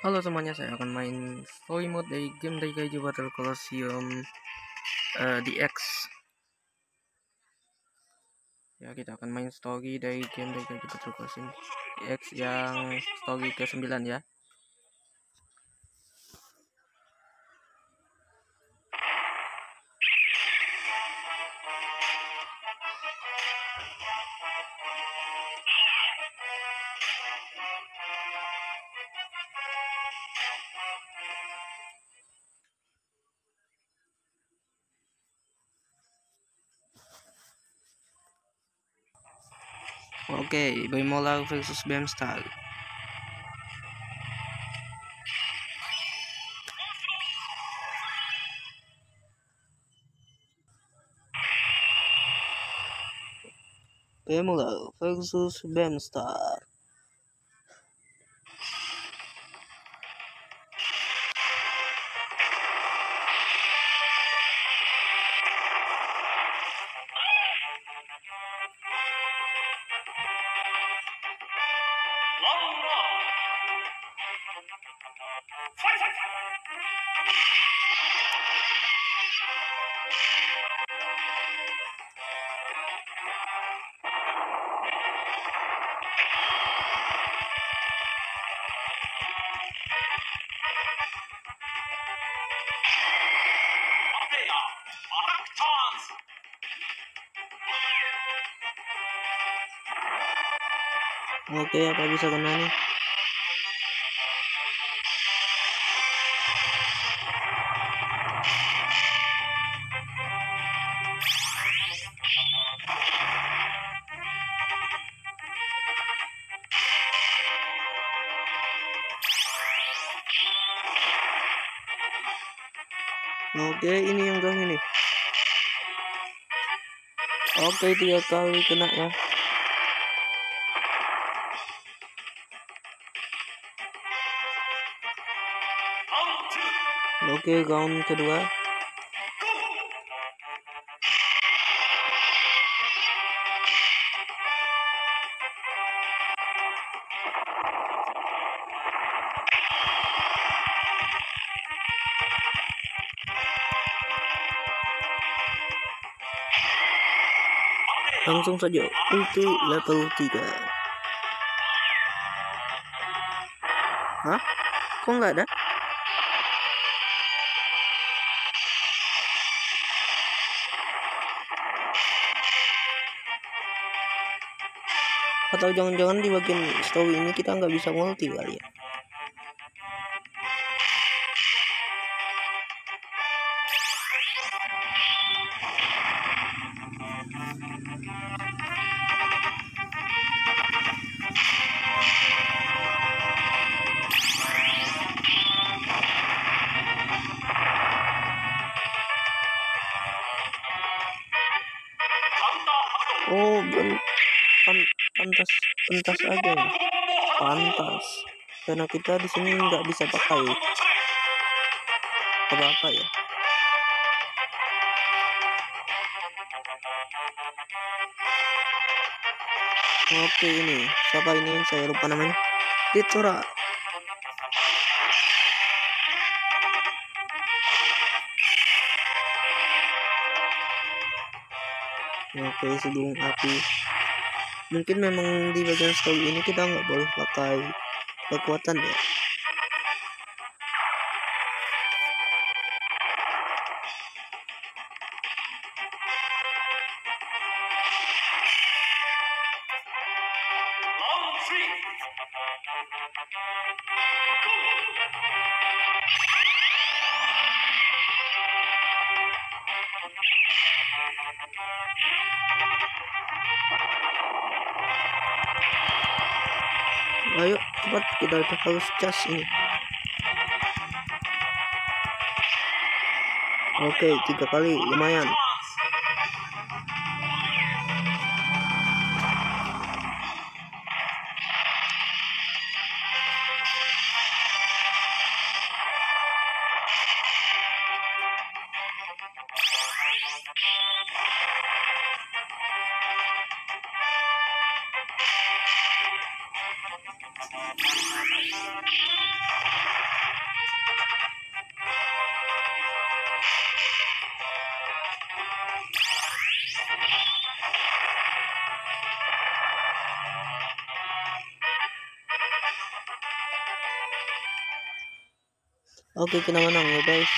Halo semuanya, saya akan main story mode dari game Daikaiju Battle Colosseum DX. Ya, kita akan main story dari game Daikaiju Battle Colosseum DX yang story ke-9 ya. Oke, Bemolar versus Bemstar. Bemolar versus Bemstar. Oke, apa bisa kena nih? Oke, ini yang jauh ini. Oke, 3 kali kena ya. Oke, round kedua. Langsung saja ulti level 3. Hah? Kok nggak ada? Atau jangan-jangan di bagian story ini kita nggak bisa multi kali ya? Oh, pantas aja ya. Pantas. Karena kita di sini nggak bisa pakai apa-apa ya. Oke, ini siapa ini? Saya lupa namanya. Ditora. Oke, sebelum api. Mungkin memang di bagian story ini kita nggak boleh pakai kekuatan ya. Ayo cepat, kita harus cas ini. Oke, 3 kali lumayan. Oke, kita menang ya guys.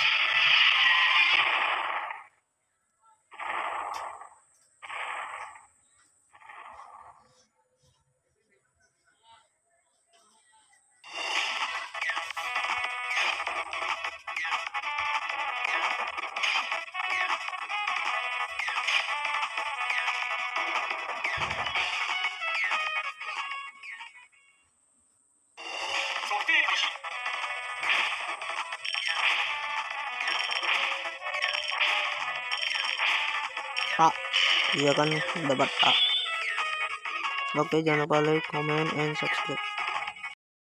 A, iya kan, dapat A. Oke, jangan lupa like, comment, and subscribe.